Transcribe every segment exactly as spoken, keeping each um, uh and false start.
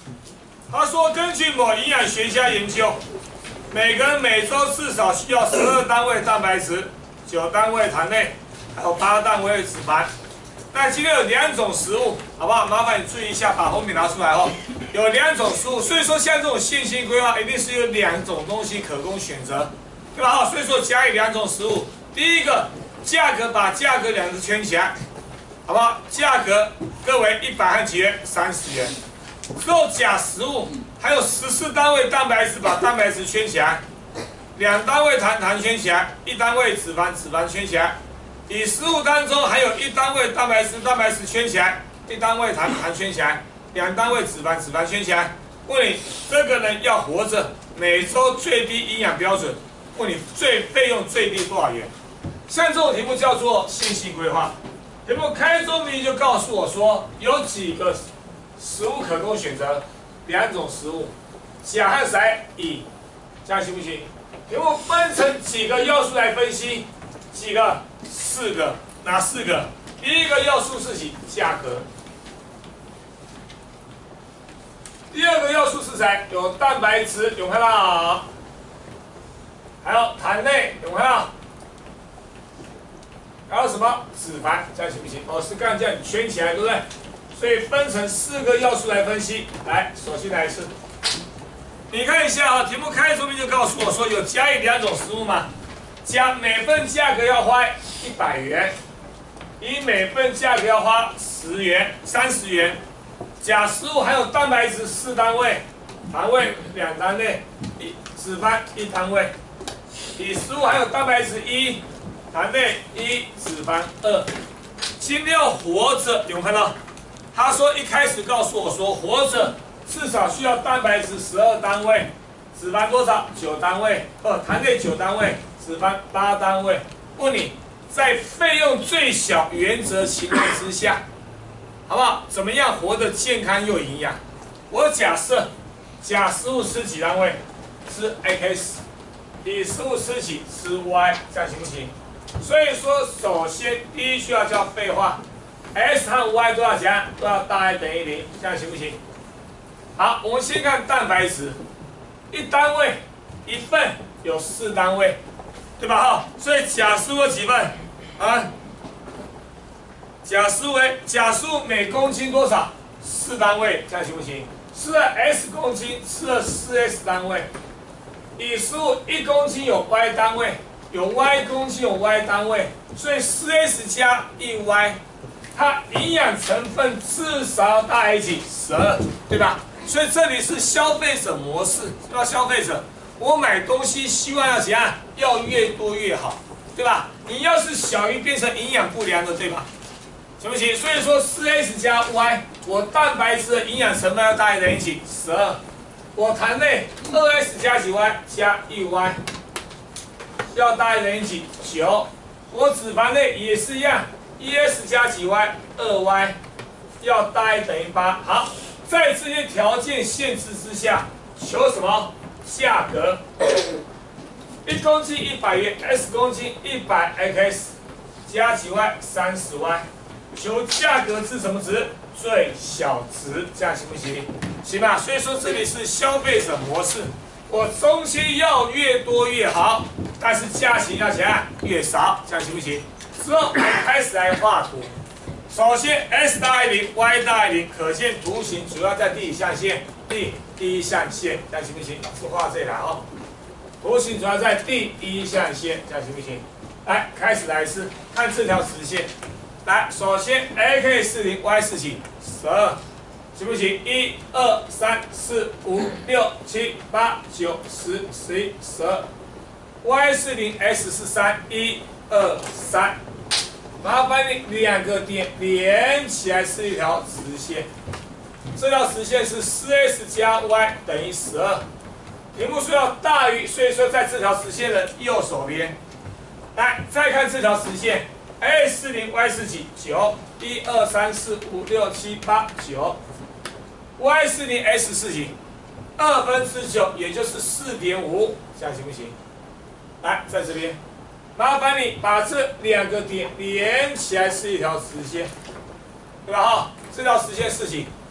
他说，根据某营养学家研究，每个人每周至少需要十二单位蛋白质、九单位糖类，还有八单位脂肪。但今天有两种食物，好不好？麻烦你注意一下，把红笔拿出来哦。有两种食物，所以说像这种线性规划，一定是有两种东西可供选择，对吧？好，所以说甲乙两种食物。第一个，价格把价格两个字圈起来，好不好？价格各为一百和几元？三十元。之后甲食物还有十四单位蛋白质，把蛋白质圈起来；两单位糖糖圈起来，一单位脂肪脂肪圈起来。乙食物当中还有一单位蛋白质蛋白质圈起来，一单位糖糖圈起来，两单位脂肪脂肪圈起来。问你这个人要活着，每周最低营养标准，问你最费用最低多少元？像这种题目叫做线性规划。题目开宗明义就告诉我说有几个食物可供选择，两种食物，甲和谁？乙，这样行不行？题目分成几个要素来分析，几个？四个，哪四个？第一个要素是几？价格。第二个要素是谁？有蛋白质，有看到？还有糖类，有看到？还有什么？脂肪，这样行不行？哦，是刚才这样圈起来，对不对？所以分成四个要素来分析。来，首先来一次，你看一下啊，题目开宗明义就告诉我说有甲乙两种食物嘛，甲每份价格要花一百元，乙每份价格要花十元、三十元。甲食物还有蛋白质四单位，糖位两单位，一脂肪一单位。乙食物还有蛋白质一，糖类一，脂肪二。今天要活着，有没有看到？他说一开始告诉我说，活着至少需要蛋白质十二单位，脂肪多少？九单位，哦，糖类九单位，脂肪八单位。问你，在费用最小原则情况之下，好不好？怎么样活得健康又营养？我假设甲食物吃几单位？吃 X， 乙食物吃几？吃 Y， 这样行不行？所以说，首先第一需要叫废话。S 和 Y 都要加，都要大于等于零，这样行不行？好，我们先看蛋白质，一单位一份有四单位，对吧？哈，所以甲食物有几份啊？甲食物为甲食物每公斤多少？四单位，这样行不行？吃了 S 公斤，吃了四 S 单位。乙食物一公斤有 Y 单位，有 Y 公斤有 Y 单位，所以四 S 加一 Y。它营养成分至少大于几？十二，对吧？所以这里是消费者模式，对吧？消费者，我买东西希望要怎样？要越多越好，对吧？你要是小于变成营养不良的，对吧？行不行？所以说四 S 加 Y， 我蛋白质的营养成分要大于等于几？十二。我糖类二 S 加几 Y 加一 Y， 要大于等于几？九。我脂肪类也是一样。一 S 加几 Y， 二 Y， 要大于等于八。好，在这些条件限制之下，求什么？价格。一公斤一百元 ，S 公斤一百 X， 加几 Y？ 三十 Y。求价格是什么值？最小值，这样行不行？行吧。所以说这里是消费者模式，我东西要越多越好，但是价钱要怎样？越少，这样行不行？之后开始来画图，首先 S 大于零 ，Y 大于零，可见图形主要在第一象限，第一象限，这样行不行？老师画这里来哦。图形主要在第一象限，这样行不行？来，开始来一次，看这条直线。来，首先 X 是零 ，Y 是几？十二，行不行？一、二、三、四、五、六、七、八、九、十、十一、十二。Y 是零 ，X 是三，一、二、三。麻烦你两个点连起来是一条直线，这条直线是 四 S 加 Y 等于十二。题目说要大于，所以说在这条直线的右手边。来，再看这条直线 ，X 是零 ，Y 是几？九，一、二、三、四、五、六、七、八、九。Y 是零 ，X 是几？二分之九，也就是四点五，这样行不行？来，在这边。麻烦你把这两个点连起来是一条直线，对吧？哈，这条直线是几？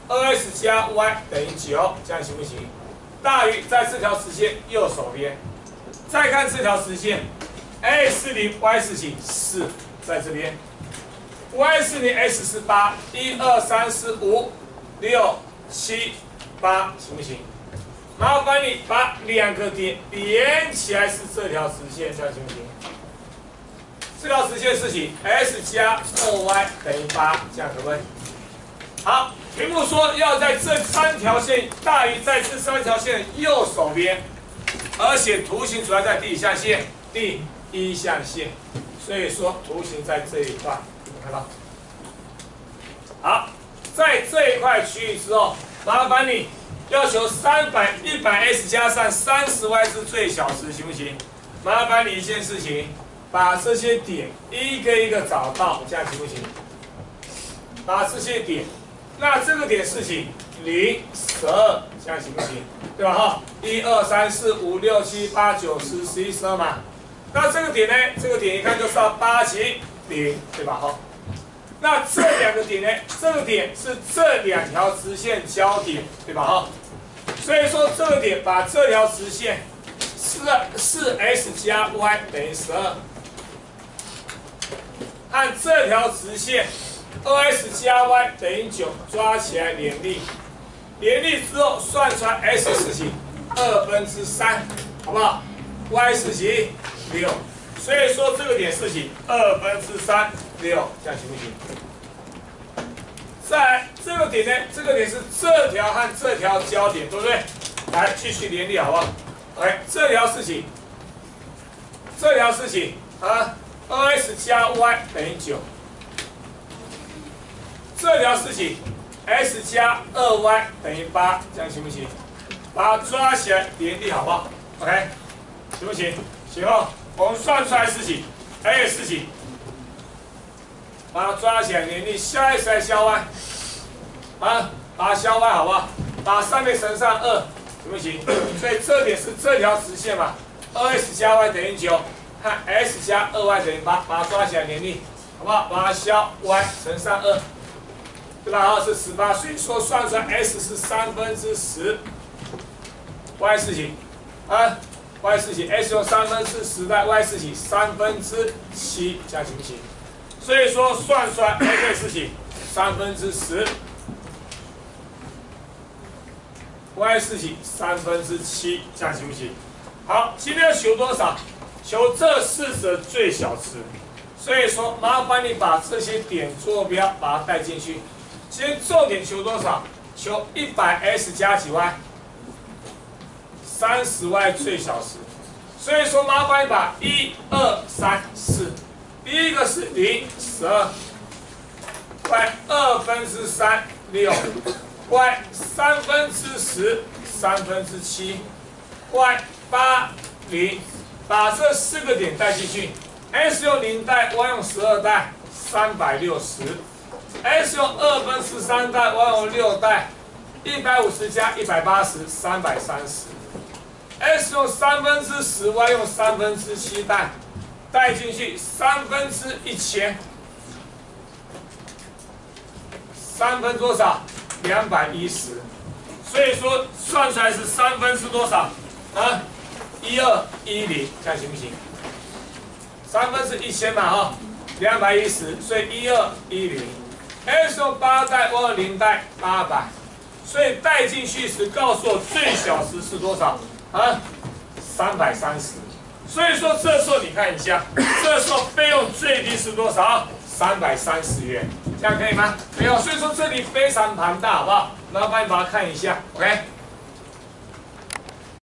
二 S 加 Y 等于九，这样行不行？大于在这条直线右手边，再看这条直线 ，a 是零 ，y 是几？四，在这边 ，y 是零 ，x 是八，一二三四五六七八，行不行？麻烦你把两个点连起来是这条直线，这样行不行？这条直线是几 ？x 加二 y 等于八，这样可不可以？好，题目说要在这三条线大于在这三条线右手边，而且图形主要在第几象限？第一象限，所以说图形在这一块，有没有看到？好，在这一块区域之后，麻烦你要求三百一百 x 加上三十 y 是最小值，行不行？麻烦你一件事情，把这些点一个一个找到，这样行不行？把这些点。那这个点是几？零、十二，这样行不行？对吧？哈，一二三四五六七八九十十一十二嘛。那这个点呢？这个点一看就知道八七零，对吧？哈。那这两个点呢？这个点是这两条直线交点，对吧？哈。所以说这个点把这条直线四四 x 加 y 等于十二，和这条直线。二 x 加 y 等于九，抓起来联立，联立之后算出来 x 是几？二分之三，好不好 ？y 是几？六，所以说这个点是几？二分之三六，这样行不行？再来这个点呢？这个点是这条和这条交点，对不对？来继续联立，好不好 ？OK， 这条是几？这条是几？啊，二 x 加 y 等于九。这条是几 ？x 加二 y 等于八，这样行不行？把它抓起来联立，好不好 ？OK， 行不行？行哦。我们算出来是几 ？x 是几？把它抓起来联立，消 x 还是消 y？ 啊，把它消 y 好不好？把上面乘上二，行不行？所以这点是这条直线嘛，二 x 加 y 等于九，和 x 加二 y 等于八，把它抓起来联立，好不好？把它消 y 乘上二。对吧？二是十八，所以说算出来 x 是三分之十 ，y 是几？啊 ，y 是几 ？x 用三分之十代 y 是几？三分之七，这样行不行？所以说算出来 x 是几？三分之十 ，y 是几？三分之七，这样行不行？好，今天要求多少？求这四者最小值。所以说麻烦你把这些点坐标把它带进去。先重点求多少？求一百 x 加几 y？ 三十 y 最小值。所以说麻烦你把一、二、三、四，第一个是零、十二 ，y 二分之三六 ，y 三分之十三分之七 ，y 八零，把这四个点带进去 ，x 用零带 ，y 用十二带，三百六十。x 用二分之三代 ，y 用六代，一百五十加一百八十，三百三十。x 用三分之十 ，y 用三分之七代，带进去三分之一千，三分多少？两百一十。所以说算出来是三分是多少？啊，一二一零，这样行不行？三分是一千嘛，哈，两百一十，所以一二一零。x 用八代 ，y 用零代，八百，所以带进去时告诉我最小值是多少啊？三百三十。所以说这时候你看一下，这时候费用最低是多少？三百三十元，这样可以吗？没有，所以说这里非常庞大，好不好？麻烦你把它看一下 ，OK。